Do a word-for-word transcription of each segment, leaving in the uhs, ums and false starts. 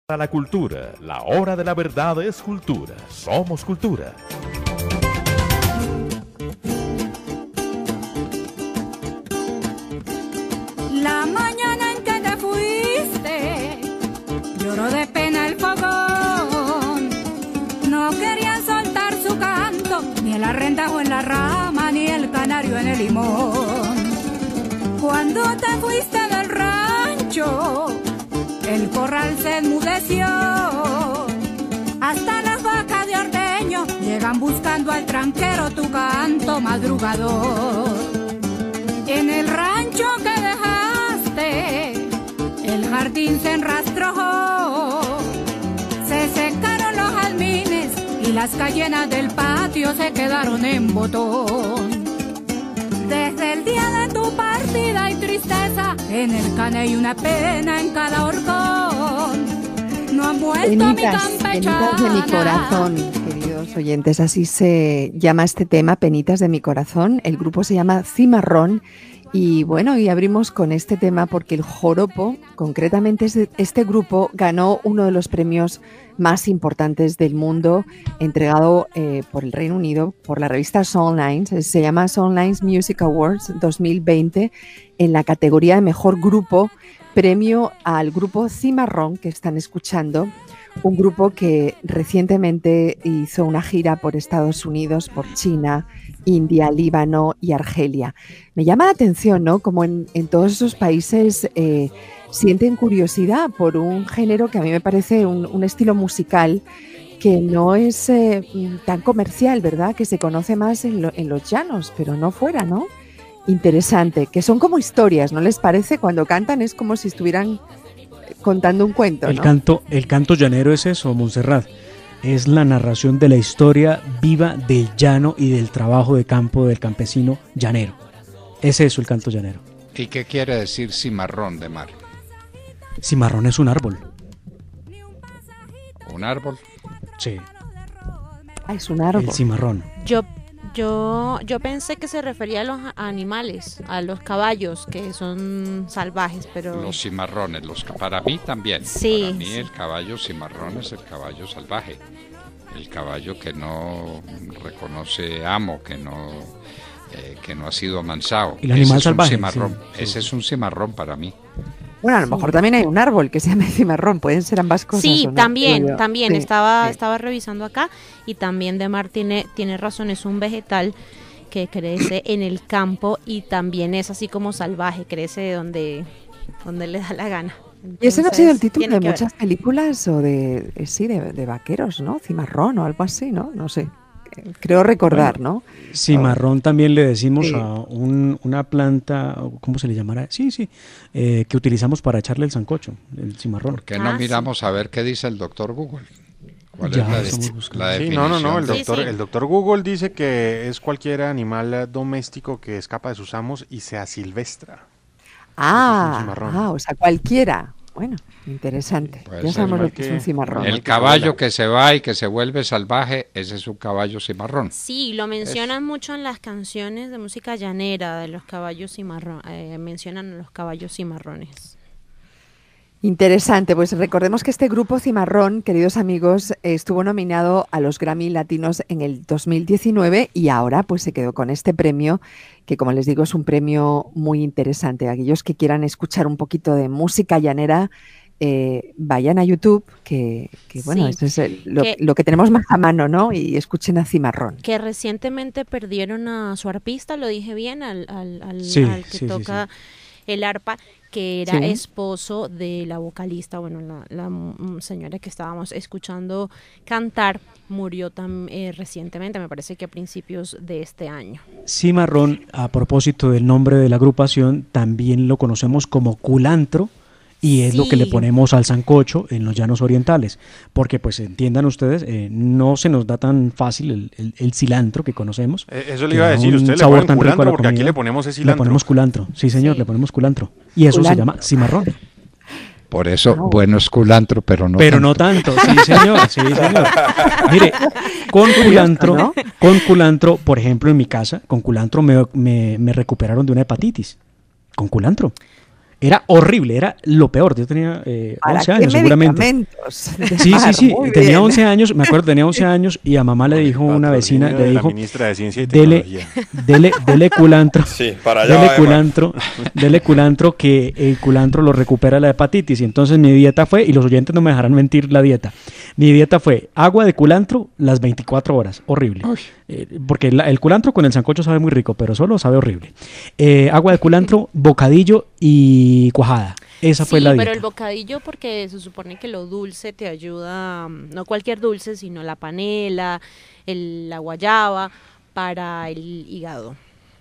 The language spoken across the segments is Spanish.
A la cultura, la hora de la verdad es cultura, somos cultura. La mañana en que te fuiste, lloró de pena el fogón. No querían soltar su canto, ni el arrendajo en la rama, ni el canario en el limón. Cuando te fuiste del rancho, el corral se enmudeció, hasta las vacas de ordeño llegan buscando al tranquero tu canto madrugador. En el rancho que dejaste, el jardín se enrastrojó, se secaron los jazmines y las cayenas del patio se quedaron en botón. Desde el día de tu partida y tristeza, en el caney una pena en cada horcón. No han vuelto Penitas, mi campechana. Penitas de mi corazón, queridos oyentes, así se llama este tema, Penitas de mi corazón. El grupo se llama Cimarrón. Y bueno, y abrimos con este tema porque el joropo, concretamente este, este grupo, ganó uno de los premios más importantes del mundo, entregado eh, por el Reino Unido, por la revista Songlines. Se llama Songlines Music Awards dos mil veinte, en la categoría de mejor grupo, premio al grupo Cimarrón que están escuchando, un grupo que recientemente hizo una gira por Estados Unidos, por China, India, Líbano y Argelia. Me llama la atención, ¿no? Como en, en todos esos países eh, sienten curiosidad por un género que a mí me parece un, un estilo musical que no es eh, tan comercial, ¿verdad? Que se conoce más en, lo, en los llanos, pero no fuera, ¿no? Interesante, que son como historias, ¿no les parece? Cuando cantan es como si estuvieran contando un cuento, ¿no? El canto, el canto llanero es eso, Montserrat. Es la narración de la historia viva del llano y del trabajo de campo del campesino llanero. Es eso el canto llanero. ¿Y qué quiere decir cimarrón de mar? Cimarrón es un árbol. ¿Un árbol? Sí. Ah, es un árbol. El cimarrón. Yo, yo, yo pensé que se refería a los animales, a los caballos que son salvajes, pero... Los cimarrones, los, para mí también. Sí, para mí sí. el caballo cimarrón es el caballo salvaje. El caballo que no reconoce amo, que no, eh, que no ha sido amansado. El animal Ese es salvaje. Un cimarrón. Sí, sí, Ese sí. es un cimarrón para mí. Bueno, a lo mejor también hay un árbol que se llama cimarrón, pueden ser ambas cosas. Sí, ¿o no? también, Digo yo. también, Sí, estaba, sí. estaba revisando acá y también Demar tiene, tiene razón, es un vegetal que crece en el campo y también es así como salvaje, crece donde, donde le da la gana. Y ese no ha sido el título tiene de que ver. muchas películas o de, eh, sí, de, de vaqueros, ¿no? Cimarrón o algo así, ¿no? No sé. Eh, Creo recordar, ¿no? Cimarrón también le decimos Sí. a un, una planta, ¿cómo se le llamará? Sí, sí, eh, que utilizamos para echarle el sancocho, el cimarrón. ¿Por qué Ah, no sí. miramos a ver qué dice el doctor Google? ¿Cuál Ya es la, estamos de- buscando. la Sí, definición? no, no, no, el Sí, doctor, sí. el doctor Google dice que es cualquier animal eh, doméstico que escapa de sus amos y se asilvestra. Ah, cimarrón. ah, o sea, cualquiera. Bueno, interesante. Puede Ya ser, sabemos lo igual que es que un cimarrón. El caballo que se va y que se vuelve salvaje, ese es un caballo cimarrón. Sí, lo mencionan mucho en las canciones de música llanera de los caballos cimarrones, eh, mencionan a los caballos cimarrones. Interesante, pues recordemos que este grupo Cimarrón, queridos amigos, estuvo nominado a los Grammy Latinos en el dos mil diecinueve y ahora pues se quedó con este premio, que como les digo es un premio muy interesante. Aquellos que quieran escuchar un poquito de música llanera, eh, vayan a YouTube, que, que bueno, Sí, esto es el- lo, que- lo que tenemos más a mano, ¿no? Y escuchen a Cimarrón. Que recientemente perdieron a su arpista, lo dije bien, al, al, al, Sí, al que sí, sí, toca el arpa, que era Sí. esposo de la vocalista, bueno, la, la mm, señora que estábamos escuchando cantar, murió tan eh, recientemente, me parece que a principios de este año. Cimarrón, a propósito del nombre de la agrupación, también lo conocemos como culantro y es lo que le Sí. ponemos al sancocho en los llanos orientales, porque pues entiendan ustedes, eh, no se nos da tan fácil el, el- el cilantro que conocemos. Eh, eso le que iba a da decir, un usted le sabor ponen tan rico a culantro la porque aquí comida. le ponemos ese Le cilantro. ponemos culantro, sí señor, Sí. le ponemos culantro. Y eso se Culantro. llama cimarrón. Por eso, No. bueno es culantro, pero no Pero tanto. no tanto, sí señor, sí señor. Mire, con culantro, ¿no? con culantro, por ejemplo en mi casa, con culantro me, me, me recuperaron de una hepatitis. Con culantro. Era horrible, era lo peor. Yo tenía eh, ¿Para once qué años seguramente. medicamentos? Sí, sí, sí. Muy Tenía bien. once años, me acuerdo, tenía once años y a mamá le dijo una vecina, Patrocinio le de la dijo, ministra de Ciencia y dele, Tecnología. dele, dele culantro, Sí, para allá dele va, Emma. culantro, dele culantro que el culantro lo recupera la hepatitis. Y entonces mi dieta fue, y los oyentes no me dejarán mentir la dieta, mi dieta fue agua de culantro las veinticuatro horas, horrible. Eh, porque la- el culantro con el sancocho sabe muy rico, pero solo sabe horrible. Eh, agua de culantro, bocadillo y cuajada. Esa fue Sí, la pero dieta. el bocadillo porque se supone que lo dulce te ayuda, mm, no cualquier dulce, sino la panela, el, la guayaba para el hígado.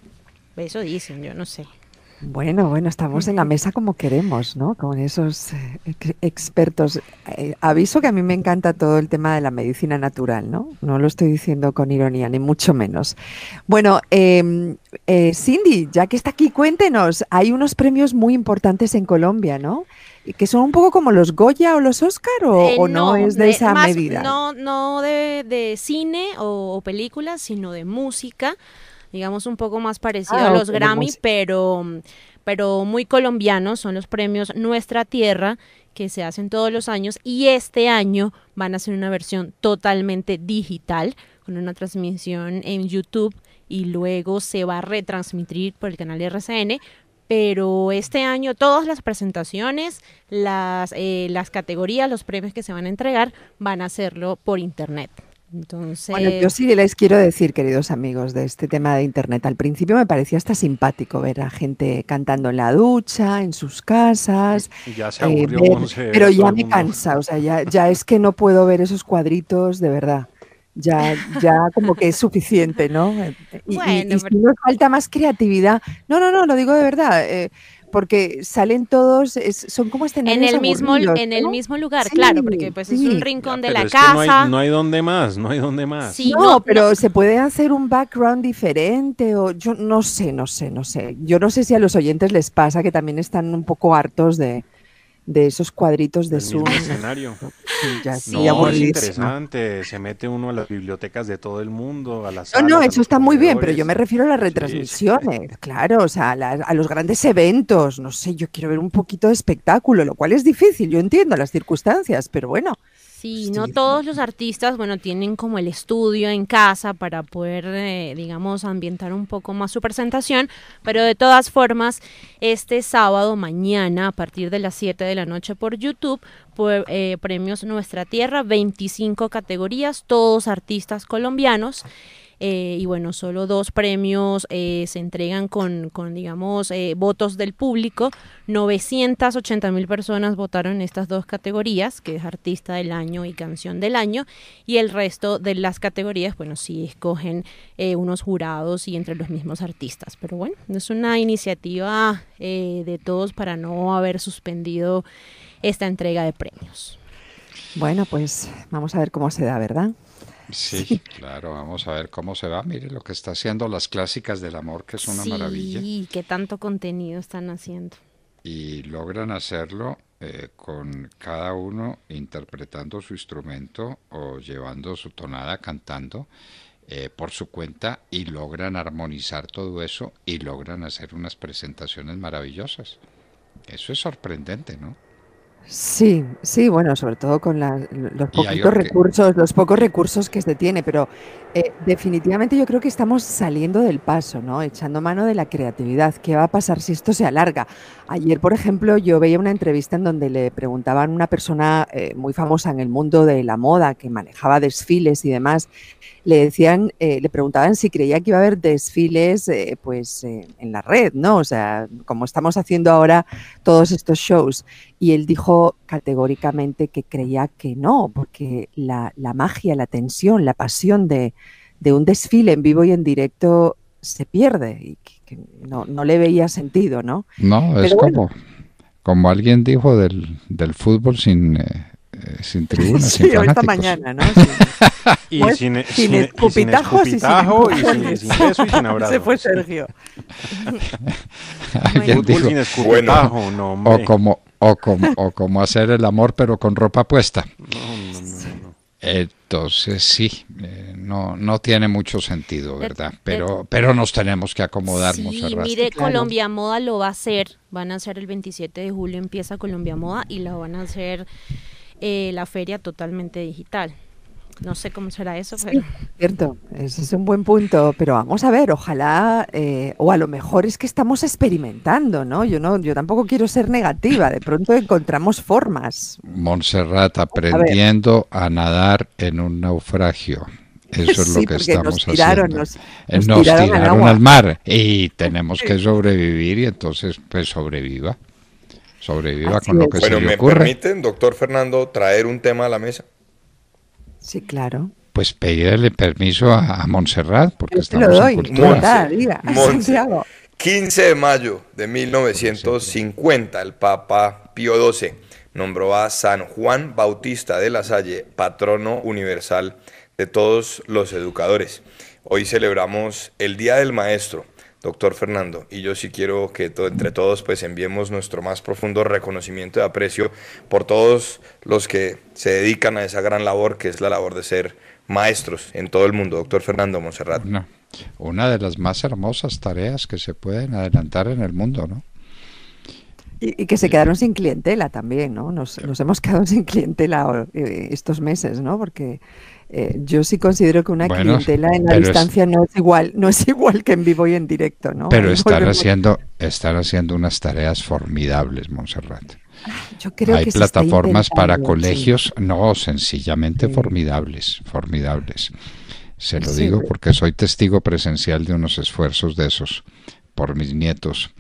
Eso dicen, yo no sé. Bueno, bueno, estamos en la mesa como queremos, ¿no? Con esos eh, ex- expertos. Eh, aviso que a mí me encanta todo el tema de la medicina natural, ¿no? No lo estoy diciendo con ironía, ni mucho menos. Bueno, eh, eh, Cindy, ya que está aquí, cuéntenos. Hay unos premios muy importantes en Colombia, ¿no? Y que son un poco como los Goya o los Oscar, o, Eh, o no, es de de- esa más- medida. No, no de, de cine o, o películas, sino de música, digamos un poco más parecido Ah, a los ok, de Grammy, música. pero, pero muy colombianos, son los premios Nuestra Tierra, que se hacen todos los años, y este año van a hacer una versión totalmente digital, con una transmisión en YouTube, y luego se va a retransmitir por el canal R C N. Pero este año todas las presentaciones, las, eh, las categorías, los premios que se van a entregar van a hacerlo por internet. Entonces, Bueno, yo sí les quiero decir, queridos amigos, de este tema de internet. Al principio me parecía hasta simpático ver a gente cantando en la ducha, en sus casas. Ya se eh, aburrió ver- Monse de pero ver todo ya el me mundo. cansa, o sea, ya, ya es que no puedo ver esos cuadritos, de verdad. Ya, ya como que es suficiente, ¿no? Eh, Y, y- Bueno, y pero- si nos falta más creatividad. No, no, no, lo digo de verdad, eh, porque salen todos, es- son como escenarios en el mismo aburridos, en el ¿no? mismo lugar, Sí, claro, porque pues es sí. un Ya, rincón de pero la es que no casa. hay, no hay dónde más, no hay dónde más. Sí, No, no, pero no. se puede hacer un background diferente o yo no sé, no sé, no sé. Yo no sé si a los oyentes les pasa que también están un poco hartos de, de esos cuadritos de El mismo Zoom. escenario. Sí, ya Sí, No, estoy es aburridísima. interesante. Se mete uno a las bibliotecas de todo el mundo, a las No, salas, no, a eso los está muy bien, pero yo comedores. me refiero a las Sí, sí. retransmisiones, claro, o sea, a, las- a los grandes eventos, no sé, yo quiero ver un poquito de espectáculo, lo cual es difícil, yo entiendo las circunstancias, pero bueno. Sí, Sí, no no. todos los artistas, bueno, tienen como el estudio en casa para poder, eh, digamos, ambientar un poco más su presentación, pero de todas formas, este sábado, mañana, a partir de las siete de la noche por YouTube, pues, eh, premios Nuestra Tierra, veinticinco categorías, todos artistas colombianos. Eh, y bueno, solo dos premios eh, se entregan con, con digamos, eh, votos del público. novecientas ochenta mil personas votaron en estas dos categorías, que es Artista del Año y Canción del Año, y el resto de las categorías, bueno, sí escogen eh, unos jurados y entre los mismos artistas. Pero bueno, es una iniciativa eh, de todos para no haber suspendido esta entrega de premios. Bueno, pues vamos a ver cómo se da, ¿verdad? Sí, claro, vamos a ver cómo se va. Mire lo que está haciendo las clásicas del amor, que es una maravilla. Sí, qué tanto contenido están haciendo. Y logran hacerlo eh, con cada uno interpretando su instrumento o llevando su tonada cantando eh, por su cuenta, y logran armonizar todo eso y logran hacer unas presentaciones maravillosas. Eso es sorprendente, ¿no? Sí, sí, bueno, sobre todo con la- los Y hay poquitos orque- recursos, los pocos recursos que se tiene, pero eh, definitivamente yo creo que estamos saliendo del paso, ¿no? Echando mano de la creatividad. ¿Qué va a pasar si esto se alarga? Ayer, por ejemplo, yo veía una entrevista en donde le preguntaban a una persona eh, muy famosa en el mundo de la moda, que manejaba desfiles y demás, le decían, eh, le preguntaban si creía que iba a haber desfiles, eh, pues, eh, en la red, ¿no? O sea, como estamos haciendo ahora todos estos shows. Y él dijo categóricamente que creía que no, porque la, la magia, la tensión, la pasión de, de un desfile en vivo y en directo se pierde y que, que no, no le veía sentido, ¿no? No, es Pero bueno. como, como alguien dijo del, del fútbol sin, eh, eh, sin tribunas, Sí, sin o esta fanáticos. mañana, ¿no? Sí. Y Pues, sin, sin sin- y sin escupitajos y sin escupitajo y sin, empujones. sin beso y sin abrazo. Se fue Sergio. Alguien Fútbol dijo, sin escupitajo, no, hombre. o como, o como, o como hacer el amor pero con ropa puesta. No, no, no, no. Entonces sí, eh, no, no tiene mucho sentido, ¿verdad? Pero, pero nos tenemos que acomodar, Sí, Montserrat. mire, Claro. Colombia Moda lo va a hacer. Van a hacer el veintisiete de julio, empieza Colombia Moda y la van a hacer eh, la feria totalmente digital. No sé cómo será eso, pero... Cierto, ese es un buen punto, pero vamos a ver, ojalá, eh, o a lo mejor es que estamos experimentando, ¿no? Yo no, yo tampoco quiero ser negativa, de pronto encontramos formas. Montserrat aprendiendo a, a nadar en un naufragio. Eso es Sí, lo que porque estamos nos tiraron, haciendo. nos- Eh, nos Nos tiraron al tiraron agua. al mar y tenemos que sobrevivir y entonces pues sobreviva. Sobreviva Así con lo es. que Bueno, se le ¿me ocurre. permiten, doctor Fernando, traer un tema a la mesa? Sí, claro. Pues pedirle permiso a, a Montserrat porque Yo te lo estamos doy. en cultura. Monse. Da, diga, Monse. Santiago. quince de mayo de mil novecientos cincuenta, el Papa Pío doce nombró a San Juan Bautista de la Salle patrono universal de todos los educadores. Hoy celebramos el Día del Maestro, doctor Fernando, y yo sí quiero que to- entre todos pues enviemos nuestro más profundo reconocimiento y aprecio por todos los que se dedican a esa gran labor que es la labor de ser maestros en todo el mundo, doctor Fernando Montserrat. Una, una de las más hermosas tareas que se pueden adelantar en el mundo, ¿no? Y, y que se quedaron sin clientela también, ¿no? Nos, nos hemos quedado sin clientela eh, estos meses, ¿no? Porque eh, yo sí considero que una Bueno, clientela en la pero es- distancia no es igual, no es igual que en vivo y en directo, ¿no? Pero Ahí están volvemos- haciendo, están haciendo unas tareas formidables, Montserrat. Yo creo Hay que se está plataformas para intentando, colegios, no, sencillamente Sí. formidables, formidables. Se lo Sí, digo pues. porque soy testigo presencial de unos esfuerzos de esos por mis nietos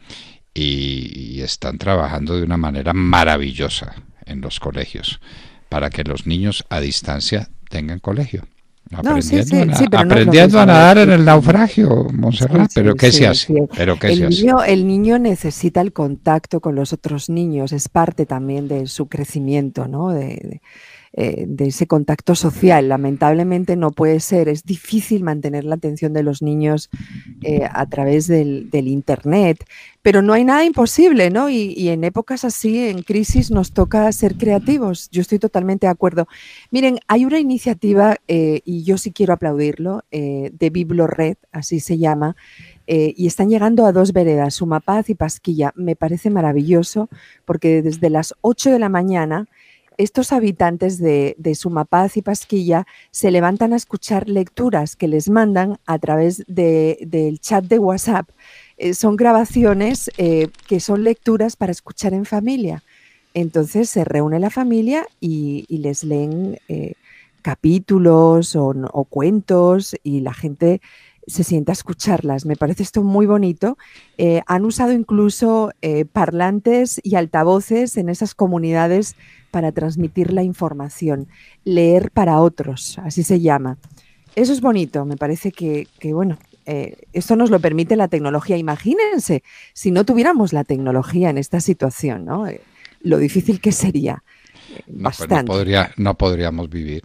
y, y están trabajando de una manera maravillosa en los colegios para que los niños a distancia tengan colegio. No, sí, Aprendiendo, sí, a, na- sí, pero no es lo aprendiendo a mismo, nadar en sí, el sí. naufragio, Montserrat. Sí, Pero sí, ¿qué sí, se hace? sí. Pero ¿qué El se hace? niño, el niño necesita el contacto con los otros niños, es parte también de su crecimiento, ¿no? De, de, eh, de ese contacto social. Lamentablemente no puede ser, es difícil mantener la atención de los niños eh, a través del, del Internet, pero no hay nada imposible, ¿no? Y, y en épocas así, en crisis, nos toca ser creativos. Yo estoy totalmente de acuerdo. Miren, hay una iniciativa, eh, y yo sí quiero aplaudirlo, eh, de Biblored, así se llama, eh, y están llegando a dos veredas, Sumapaz y Pasquilla. Me parece maravilloso porque desde las ocho de la mañana estos habitantes de, de Sumapaz y Pasquilla se levantan a escuchar lecturas que les mandan a través de, del chat de WhatsApp. Eh, son grabaciones eh, que son lecturas para escuchar en familia. Entonces se reúne la familia y, y les leen eh, capítulos o, no- o cuentos y la gente se sienta a escucharlas. Me parece esto muy bonito. Eh, han usado incluso eh, parlantes y altavoces en esas comunidades para transmitir la información. Leer para otros, así se llama. Eso es bonito, me parece que, que bueno, eh, esto nos lo permite la tecnología. Imagínense si no tuviéramos la tecnología en esta situación, ¿no? Eh, lo difícil que sería. Eh, No, pues no, bastante. podría, no podríamos vivir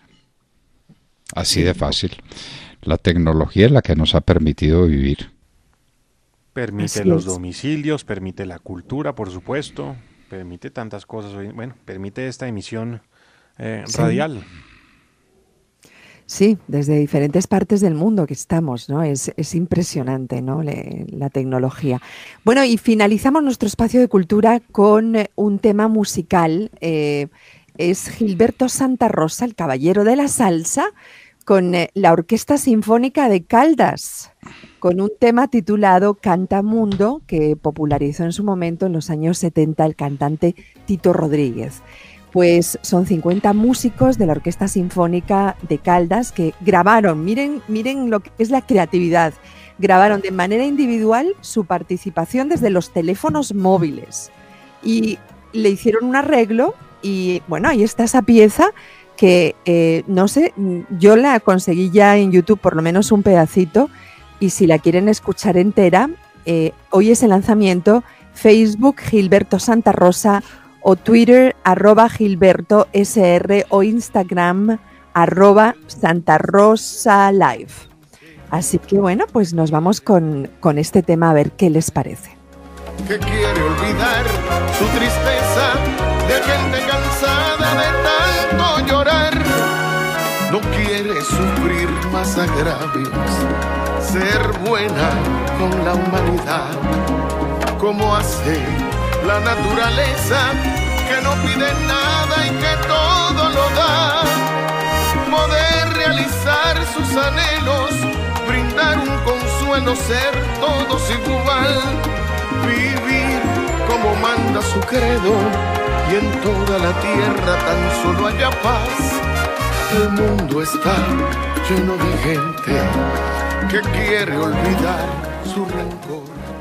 así de fácil. La tecnología es la que nos ha permitido vivir. Permite Así los es. domicilios, permite la cultura, por supuesto, permite tantas cosas hoy, bueno, permite esta emisión eh, Sí. radial. Sí, desde diferentes partes del mundo que estamos, ¿no? Es, es impresionante, ¿no? Le- la tecnología. Bueno, y finalizamos nuestro espacio de cultura con eh, un tema musical. eh, es Gilberto Santa Rosa, el caballero de la salsa, con eh, la Orquesta Sinfónica de Caldas, con un tema titulado Cantamundo, que popularizó en su momento, en los años setenta, el cantante Tito Rodríguez. Pues son cincuenta músicos de la Orquesta Sinfónica de Caldas que grabaron, miren, miren lo que es la creatividad, grabaron de manera individual su participación desde los teléfonos móviles y le hicieron un arreglo y bueno, ahí está esa pieza que eh, no sé, yo la conseguí ya en YouTube, por lo menos un pedacito, y si la quieren escuchar entera, eh, hoy es el lanzamiento, Facebook Gilberto Santa Rosa o Twitter arroba Gilberto S R o Instagram arroba Santa Rosa Live. Así que bueno, pues nos vamos con, con este tema a ver qué les parece. Que quiere olvidar su tristeza de gente cansada de tanto llorar. No quiere sufrir más agravios, ser buena con la humanidad, como hace la naturaleza, que no pide nada y que todo lo da. Poder realizar sus anhelos, brindar un consuelo, ser todos igual, vivir como manda su credo, y en toda la tierra tan solo haya paz. El mundo está lleno de gente que quiere olvidar su rencor.